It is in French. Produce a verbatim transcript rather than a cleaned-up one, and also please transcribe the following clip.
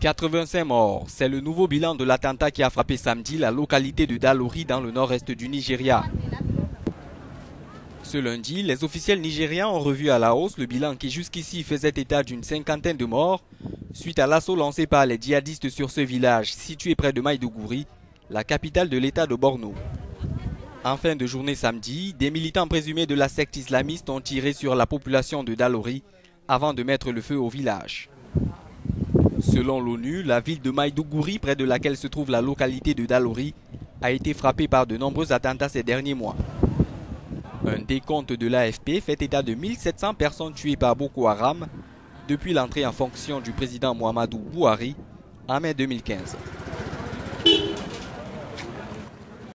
quatre-vingt-cinq morts, c'est le nouveau bilan de l'attentat qui a frappé samedi la localité de Dalori dans le nord-est du Nigeria. Ce lundi, les officiels nigériens ont revu à la hausse le bilan qui jusqu'ici faisait état d'une cinquantaine de morts suite à l'assaut lancé par les djihadistes sur ce village situé près de Maïdougouri, la capitale de l'état de Borno. En fin de journée samedi, des militants présumés de la secte islamiste ont tiré sur la population de Dalori avant de mettre le feu au village. Selon l'ONU, la ville de Maïdougouri, près de laquelle se trouve la localité de Dalori, a été frappée par de nombreux attentats ces derniers mois. Un décompte de l'A F P fait état de mille sept cents personnes tuées par Boko Haram depuis l'entrée en fonction du président Muhammadu Buhari en mai deux mille quinze.